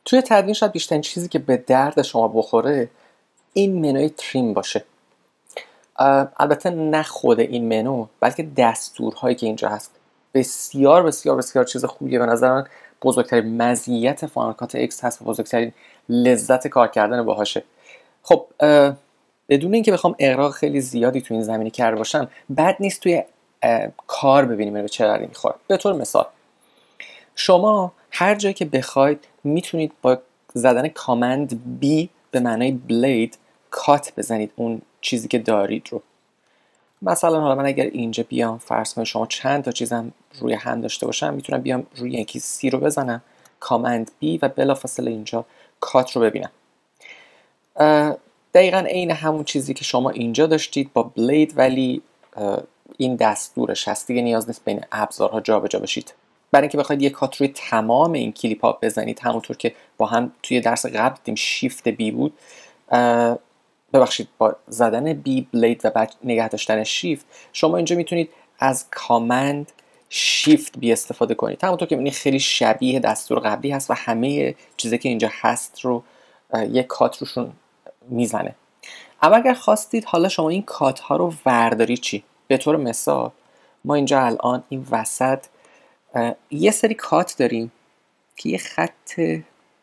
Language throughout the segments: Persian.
توی تدوین شاید بیشترین چیزی که به درد شما بخوره این منوی تریم باشه. البته نه خود این منو، بلکه دستورهایی که اینجا هست. بسیار بسیار بسیار چیز خوبیه. به نظر من بزرگترین مزیت فاینال کات اکس هست و بزرگترین لذت کار کردن باهاشه. خب بدون اینکه بخوام اغراق خیلی زیادی تو این زمینه کرده باشم، بد نیست توی کار ببینیم به چه دردی میخوره. به طور مثال شما هر جایی که بخواید میتونید با زدن کامند B به معنای بلید کات بزنید اون چیزی که دارید رو. مثلا حالا من اگر اینجا بیام فرض کنید شما چند تا چیزم روی هم داشته باشم، میتونم بیام روی یکی C رو بزنم، کامند B و بلافاصله اینجا کات رو ببینم. دقیقا عین همون چیزی که شما اینجا داشتید با بلید، ولی این دستورش هست دیگه، نیاز نیست بین ابزارها جابجا بشید. برای اینکه بخواید یک کات روی تمام این کلیپ ها بزنید، همونطور که با هم توی درس قبل دیدیم شیفت بی بود، ببخشید با زدن بی بلید و بعد نگه داشتن شیفت، شما اینجا میتونید از کامند شیفت بی استفاده کنید. همونطور که میبینید خیلی شبیه دستور قبلی هست و همه چیزی که اینجا هست رو یک کات روشون میزنه. اما اگر خواستید حالا شما این کات ها رو ورداری چی؟ به طور مثال ما اینجا الان این وسط یه سری کات داریم که یه خط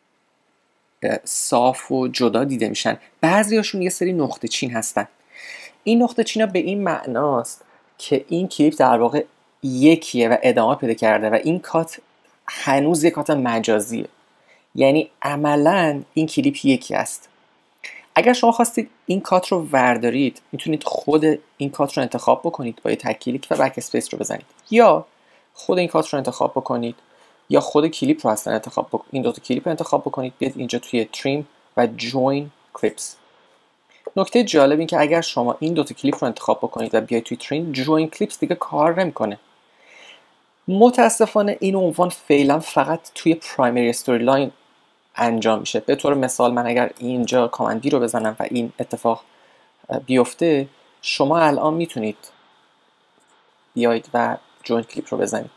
صاف و جدا دیده میشن، بعضی هاشون یه سری نقطه چین هستن. این نقطه چین ها به این معناست که این کلیپ در واقع یکیه و ادامه پیدا کرده و این کات هنوز یک کات مجازیه، یعنی عملا این کلیپ یکی است. اگر شما خواستید این کات رو وردارید، میتونید خود این کات رو انتخاب بکنید با یه تک کلیک و بک اسپیس رو بزنید، یا خود این کات رو انتخاب بکنید یا خود کلیپ رو اصلا انتخاب بکنید. این دوتا کلیپ رو انتخاب بکنید، بیاید اینجا توی تریم و جوین کلیپس. نکته جالب این که اگر شما این دوتا کلیپ رو انتخاب بکنید و بیاید توی تریم جوین کلیپس، دیگه کار نمیکنه. متاسفانه این عنوان فعلا فقط توی پرایمری استوری لاین انجام میشه. به طور مثال من اگر اینجا کامند بی رو بزنم و این اتفاق بیفته، شما الان میتونید بیایید و جوین کلیپ رو بزنید،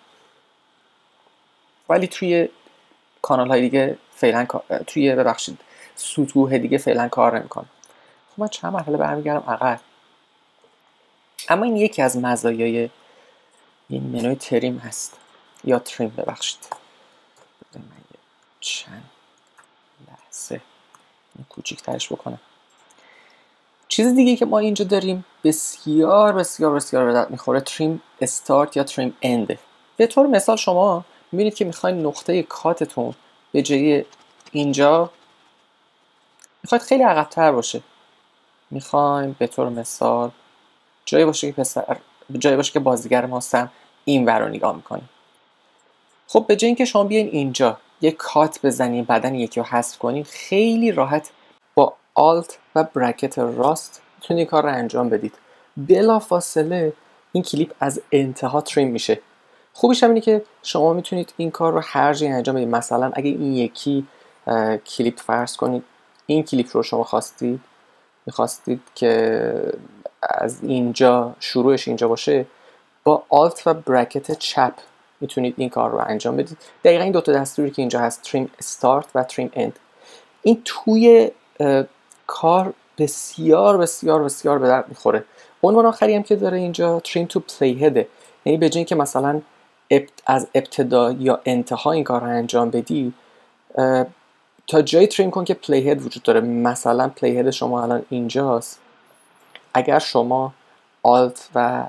ولی توی کانال های دیگه فعلا توی سطوح دیگه فعلا کار نمیکنه. خب من چند مرحله برمیگردم عقب. اما این یکی از مزایای این منوی تریم هست، یا تریم ببخشید. من چند لحظه کوچیک‌ترش بکنم. چیز دیگه که ما اینجا داریم بسیار بسیار بسیار به درد میخوره، تریم استارت یا تریم اند. به طور مثال شما میبینید که میخواین نقطه کاتتون به جای اینجا میخواید خیلی عقب‌تر باشه. میخوایم به طور مثال جایی باشه که بازیگر ما هم این ور رو نگاه میکنیم. خب به جای اینکه شما بیاین اینجا یک کات بزنین بعدن یکی رو حذف کنین، خیلی راحت با آلت و برکت راست میتونید این کار رو انجام بدید. بلافاصله این کلیپ از انتها تریم میشه. خوبیش هم اینه که شما میتونید این کار رو هر جایی انجام بدید. مثلا اگه این یکی کلیپ فرض کنید این کلیپ رو شما میخواستید که از اینجا شروعش اینجا باشه، با آلت و برکت چپ میتونید این کار رو انجام بدید. دقیقا این دوتا دستوری که اینجا هست، تریم استارت و تریم اند، این توی کار بسیار بسیار بسیار به درد میخوره. عنوان آخری هم که داره اینجا تریم تو پلی هده، یعنی به جای اینکه مثلا از ابتدا یا انتها این کار رو انجام بدی، تا جایی تریم کن که پلی هد وجود داره. مثلا پلی هد شما الان اینجاست. اگر شما آلت و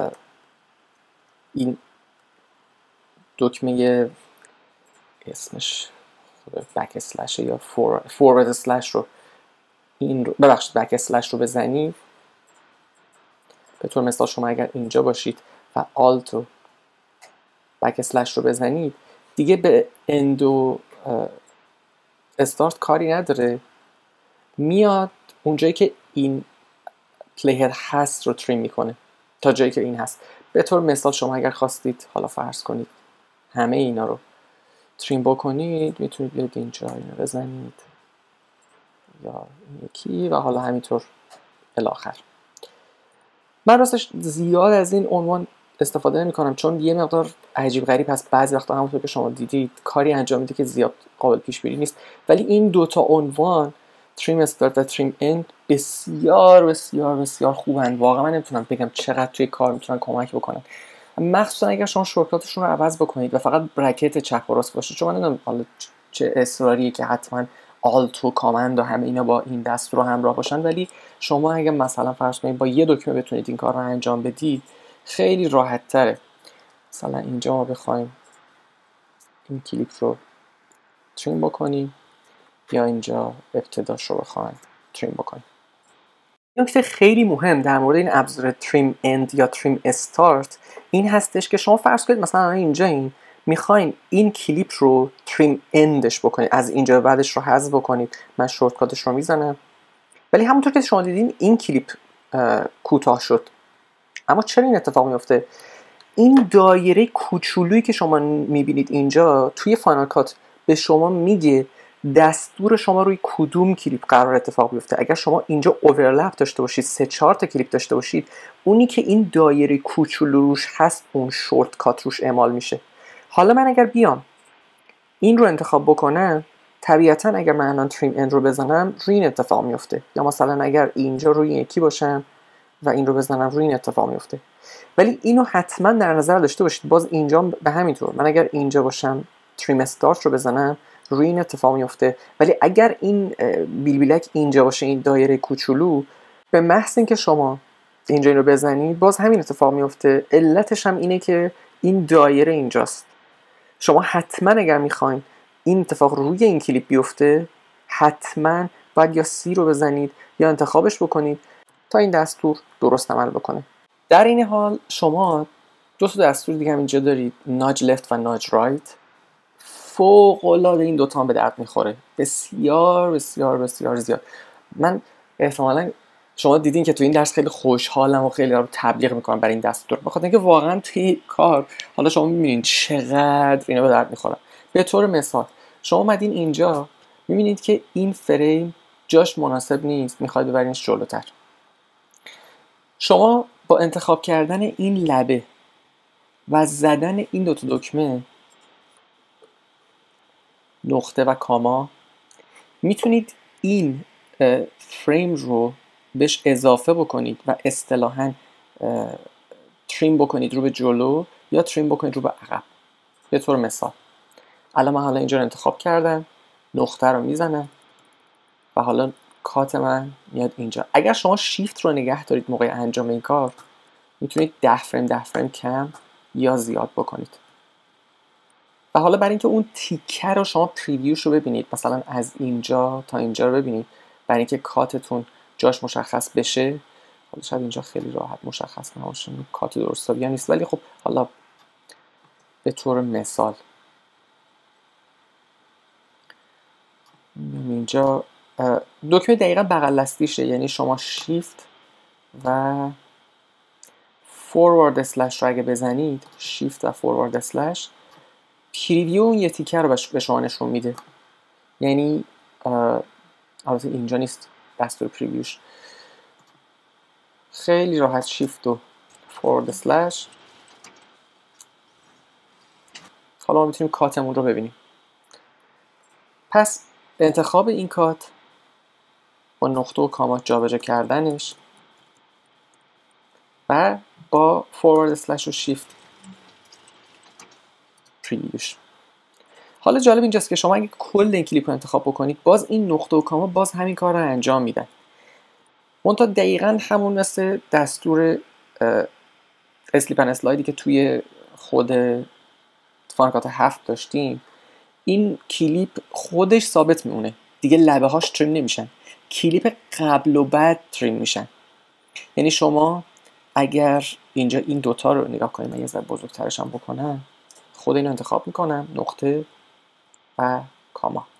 این دکمه اسمش بک اسلش یا فورورد اسلش رو بک اسلش رو بزنید، به طور مثال شما اگر اینجا باشید و آلت و بک اسلش رو بزنید، دیگه به اند و استارت کاری نداره، میاد اونجایی که این پلی هد هست رو تریم میکنه تا جایی که این هست. به طور مثال شما اگر خواستید حالا فرض کنید همه اینا رو تریم بکنید، میتونید بیاید اینجا اینو بزنید یا یکی و حالا همینطور الاخر. من راستش زیاد از این عنوان استفاده نمی‌کنم چون یه مقدار عجیب غریب هست. بعضی وقتا همونطور که شما دیدید کاری انجام میده که زیاد قابل پیش بینی نیست. ولی این دوتا عنوان تریم استارت و تریم اند بسیار بسیار بسیار خوبن. واقعا من نمیتونم بگم چقدر توی کار میتونن کمک بکنن، مخصوصا اگر شما شورتکاتشون رو عوض بکنید و فقط برکت چپ و راست باشه. چون من نمیدونم حالا چه اصراریه که حتما آلت و کامند و همه اینا با این دستور همراه باشن، ولی شما اگه مثلا فرض کنید با یه دکمه بتونید این کار رو انجام بدید خیلی راحت تره. مثلا اینجا ما بخوایم این کلیپ رو تریم بکنیم یا اینجا ابتداش رو بخوایم تریم بکنیم. نکته خیلی مهم در مورد این ابزار تریم اند یا تریم استارت این هستش که شما فرض کنید مثلا اینجا میخواین این کلیپ رو تریم اندش بکنید، از اینجا بعدش رو حذف بکنید. من شورتکاتش رو میزنم، ولی همونطور که شما دیدین این کلیپ کوتاه شد. اما چرا این اتفاق میفته؟ این دایره کوچولویی که شما میبینید اینجا توی فاینال کات به شما میگه دستور شما روی کدوم کلیپ قرار اتفاق بیفته. اگر شما اینجا اوورلپ داشته باشید، 3-4 تا کلیپ داشته باشید، اونی که این دایره کوچولو روش هست اون شورت کات روش اعمال میشه. حالا من اگر بیام این رو انتخاب بکنم، طبیعتا اگر من الان تریم اند رو بزنم روی این اتفاق میفته، یا مثلا اگر اینجا روی یکی باشم و این رو بزنم روی این اتفاق میفته. ولی اینو حتما در نظر داشته باشید. باز اینجا به همین طور، من اگر اینجا باشم تریم استارت رو بزنم روی این اتفاق میفته، ولی اگر این بیلبیلک اینجا باشه، این دایره کوچولو، به محض اینکه شما اینجا این رو بزنید باز همین اتفاق میفته. علتش هم اینه که این دایره اینجاست. شما حتما اگر میخواین این اتفاق روی این کلیپ بیفته حتما باید یا سی رو بزنید یا انتخابش بکنید تا این دستور درست عمل بکنه. در این حال شما دو تا دستور دیگه هم اینجا دارید، ناج لفت و ناج رایت. فوق العاده این دوتا هم به درد میخوره، بسیار بسیار بسیار زیاد. من احتمالاً شما دیدین که تو این درس خیلی خوشحالم و خیلی رو تبلیغ میکنم برای این دستور، بخاطر اینکه واقعا توی کار حالا شما میبینید چقدر اینا به درد میخورن. به طور مثال شما اومدین اینجا میبینید که این فریم جاش مناسب نیست، میخواید ببرینش جلوتر. شما با انتخاب کردن این لبه و زدن این دوتا دکمه نقطه و کاما میتونید این فریم رو بهش اضافه بکنید و اصطلاحاً تریم بکنید رو به جلو یا تریم بکنید رو به عقب. به طور مثال الان من حالا اینجا رو انتخاب کردم، نقطه رو میزنم و حالا کات من میاد اینجا. اگر شما شیفت رو نگه دارید موقع انجام این کار میتونید 10 فریم کم یا زیاد بکنید. و حالا برای اینکه اون تیکه رو شما پریویوش رو ببینید، مثلا از اینجا تا اینجا رو ببینید، برای اینکه کاتتون جاش مشخص بشه، حالا شاید اینجا خیلی راحت مشخص نباشه، کات درستابی هم نیست، ولی خب حالا به طور مثال اینجا دکمه دقیقا بغل دستیشه، یعنی شما شیفت و فوروارد اسلش رو اگه بزنید، شیفت و فوروارد اسلش، پریویو اون یه تیکه رو به شما نشون میده. یعنی البته اینجا نیست دستور پریویوش، خیلی راحت شیفت و فوروارد اسلش. حالا ما میتونیم کاتمون رو ببینیم. پس انتخاب این کات با نقطه و کاما جابجا کردنش و با فوروارد اسلش و شیفت پریویوش. حالا جالب اینجاست که شما اگه کل این کلیپ رو انتخاب بکنید باز این نقطه و کاما باز همین کار رو انجام میدن. منتها دقیقاً همون مثل دستور اسلیپ اند اسلایدی که توی خود فاینال کات 7 داشتیم، این کلیپ خودش ثابت میمونه دیگه، لبه هاش تریم نمیشن، کلیپ قبل و بعد تریم میشن. یعنی شما اگر اینجا این دوتا رو نگاه کنیم، من یه ذره بزرگترش هم بکنم، خود اینو انتخاب میکنم، نقطه و کاما.